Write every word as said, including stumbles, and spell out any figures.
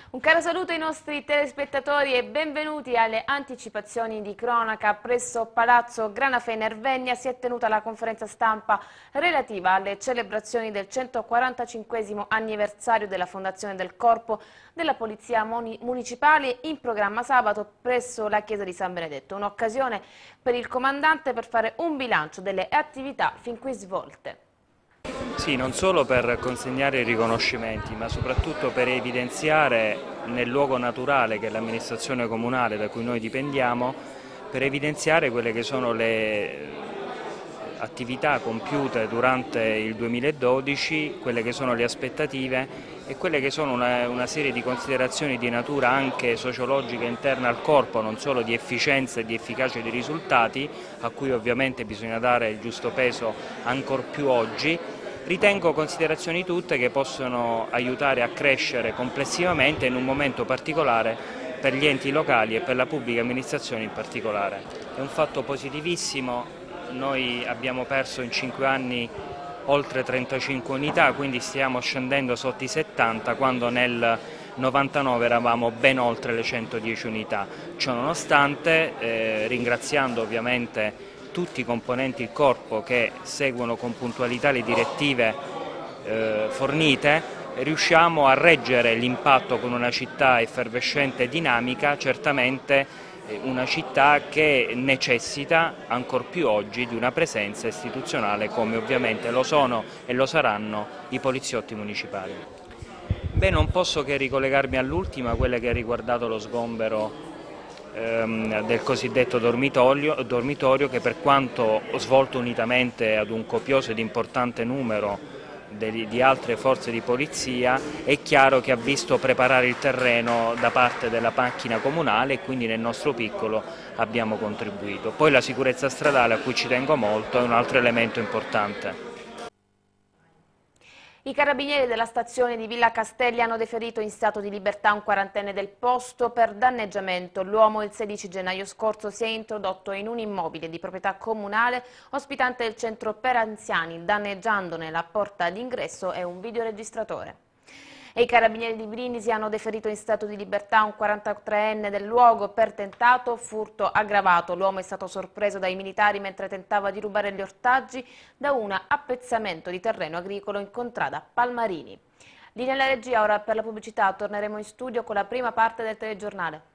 Un caro saluto ai nostri telespettatori e benvenuti alle anticipazioni di cronaca. Presso Palazzo Granafe Nervegna si è tenuta la conferenza stampa relativa alle celebrazioni del centoquarantacinquesimo anniversario della fondazione del Corpo della Polizia Municipale, in programma sabato presso la chiesa di San Benedetto. Un'occasione per il comandante per fare un bilancio delle attività fin qui svolte. Sì, non solo per consegnare i riconoscimenti, ma soprattutto per evidenziare nel luogo naturale che è l'amministrazione comunale da cui noi dipendiamo, per evidenziare quelle che sono le attività compiute durante il duemiladodici, quelle che sono le aspettative e quelle che sono una, una serie di considerazioni di natura anche sociologica interna al corpo, non solo di efficienza e di efficacia dei risultati, a cui ovviamente bisogna dare il giusto peso ancor più oggi. Ritengo considerazioni tutte che possono aiutare a crescere complessivamente in un momento particolare per gli enti locali e per la pubblica amministrazione in particolare. È un fatto positivissimo, noi abbiamo perso in cinque anni oltre trentacinque unità, quindi stiamo scendendo sotto i settanta, quando nel novantanove eravamo ben oltre le centodieci unità. Ciò nonostante, eh, ringraziando ovviamente tutti i componenti del corpo che seguono con puntualità le direttive eh, fornite, riusciamo a reggere l'impatto con una città effervescente e dinamica, certamente una città che necessita ancor più oggi di una presenza istituzionale come ovviamente lo sono e lo saranno i poliziotti municipali. Beh, non posso che ricollegarmi all'ultima, quella che ha riguardato lo sgombero del cosiddetto dormitorio, dormitorio che, per quanto svolto unitamente ad un copioso ed importante numero di, di altre forze di polizia, è chiaro che ha visto preparare il terreno da parte della macchina comunale e quindi nel nostro piccolo abbiamo contribuito. Poi la sicurezza stradale, a cui ci tengo molto, è un altro elemento importante. I carabinieri della stazione di Villa Castelli hanno deferito in stato di libertà un quarantenne del posto per danneggiamento. L'uomo il sedici gennaio scorso si è introdotto in un immobile di proprietà comunale ospitante il centro per anziani, danneggiandone la porta d'ingresso e un videoregistratore. E i carabinieri di Brindisi hanno deferito in stato di libertà un quarantatreenne del luogo per tentato furto aggravato. L'uomo è stato sorpreso dai militari mentre tentava di rubare gli ortaggi da un appezzamento di terreno agricolo in contrada Palmarini. Linea alla regia, ora per la pubblicità torneremo in studio con la prima parte del telegiornale.